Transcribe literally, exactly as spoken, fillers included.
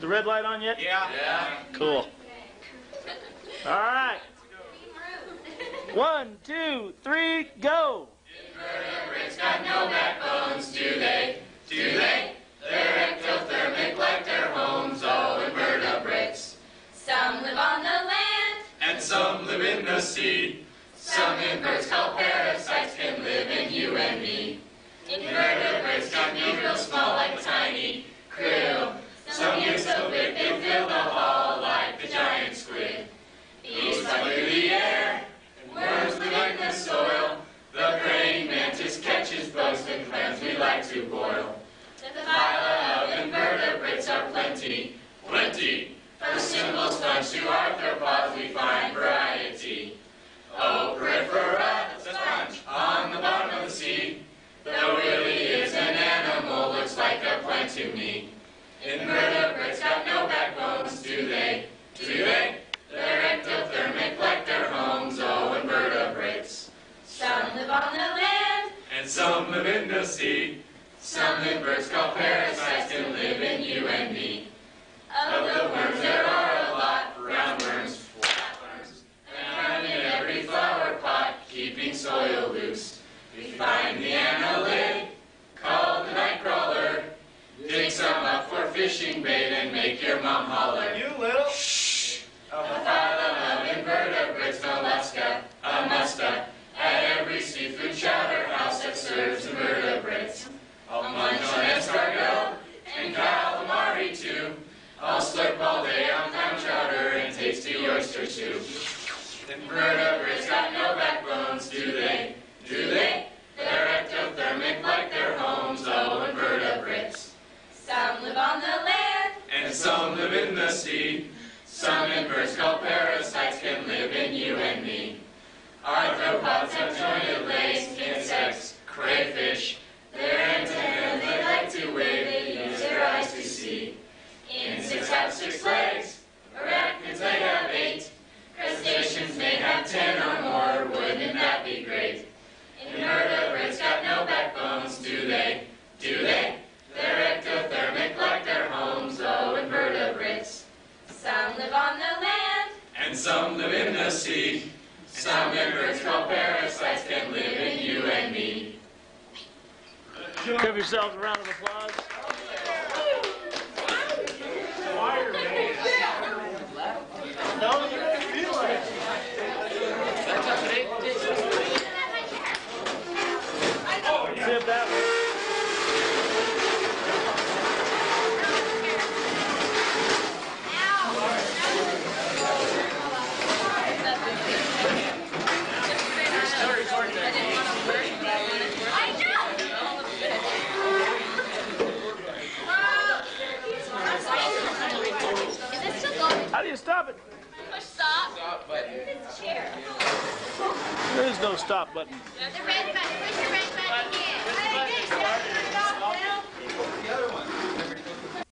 the red light on yet? Yeah. Yeah. Cool. All right. One, two, three, go. Invertebrates got no backbones, do they? Do they? They're ectothermic like their homes, all invertebrates. Some live on the land, And some live in the sea. Some inverts called parasites can live in you and me. Invertebrates can be real small like tiny krill. Some get so big they fill the hall like the giant squid. Bees fly through the air, and worms live in the soil. The praying mantis catches bugs and clams we like to boil. The phyla of invertebrates are plenty, plenty. From simple sponge to arthropods we find variety. Oh, Peripera, the sponge on the bottom of the sea, though really is an animal, looks like a plant to me. Invertebrates got no backbones, do they? Do they? They're ectothermic like their homes, oh, invertebrates. some live on the land, And some live in the sea. Some inverts called parasites can live in you and me. Of the worms there are a lot, roundworms, flatworms, found in every flower pot, keeping soil loose. We find the annelid, called the nightcrawler. Dig some up for fishing bait and make your mom holler. You little. Shh! A phylum of invertebrates, mollusca, a musta, at every seafood chowder house that serves invertebrates. I'll munch on escargot and calamari too. I'll slurp all day on clam chowder and tasty oyster too. Invertebrates got no backbones, do they? Do they? They're ectothermic like their homes, oh, invertebrates. some live on the land, And some live in the sea. Some inverts called parasites can live in you and me. Arthropods have jointed legs, insects, crayfish. Their antennae they like to wave, they use their eyes to see. Insects have six legs, arachnids they have eight. Crustaceans may have ten or more, wouldn't that be great? Invertebrates got no backbones, do they? Do they? They're ectothermic like their homes, oh, invertebrates. some live on the land, And some live in the sea. Some inverts called parasites can live in you and me. Give yourselves a round of applause. No, you don't feel like it. See if that works. How do you stop it? push stop, Stop button. chair. There is no stop button. The red button, push the red button again. The other one.